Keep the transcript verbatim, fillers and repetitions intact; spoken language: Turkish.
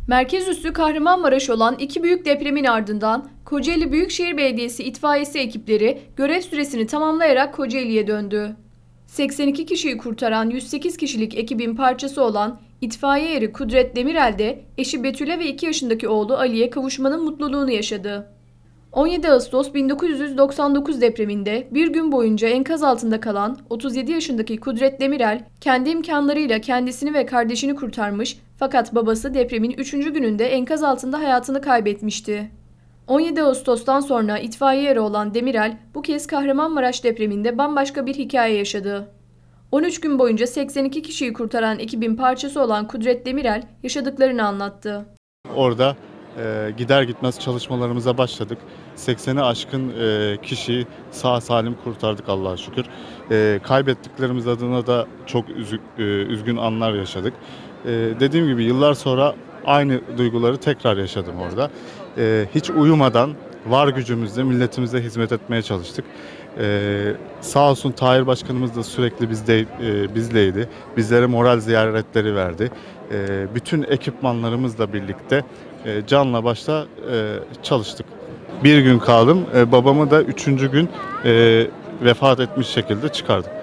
Merkezüssü Kahramanmaraş olan iki büyük depremin ardından Kocaeli Büyükşehir Belediyesi itfaiyesi ekipleri görev süresini tamamlayarak Kocaeli'ye döndü. seksen iki kişiyi kurtaran yüz sekiz kişilik ekibin parçası olan itfaiye eri Kudret Demirel de eşi Betül'e ve iki yaşındaki oğlu Ali'ye kavuşmanın mutluluğunu yaşadı. on yedi Ağustos bin dokuz yüz doksan dokuz depreminde bir gün boyunca enkaz altında kalan otuz yedi yaşındaki Kudret Demirel kendi imkanlarıyla kendisini ve kardeşini kurtarmış fakat babası depremin üçüncü gününde enkaz altında hayatını kaybetmişti. on yedi Ağustos'tan sonra itfaiye eri olan Demirel bu kez Kahramanmaraş depreminde bambaşka bir hikaye yaşadı. on üç gün boyunca seksen iki kişiyi kurtaran ekibin parçası olan Kudret Demirel yaşadıklarını anlattı. Orada e, gider gitmez çalışmalarımıza başladık. sekseni aşkın e, kişiyi sağ salim kurtardık Allah'a şükür. E, kaybettiklerimiz adına da çok üzü, e, üzgün anlar yaşadık. E, dediğim gibi yıllar sonra aynı duyguları tekrar yaşadım orada. E, hiç uyumadan var gücümüzle milletimize hizmet etmeye çalıştık. Ee, sağ olsun Tahir Başkanımız da sürekli bizde, e, bizleydi. Bizlere moral ziyaretleri verdi. E, bütün ekipmanlarımızla birlikte e, canla başla e, çalıştık. Bir gün kaldım. E, babamı da üçüncü gün e, vefat etmiş şekilde çıkardık.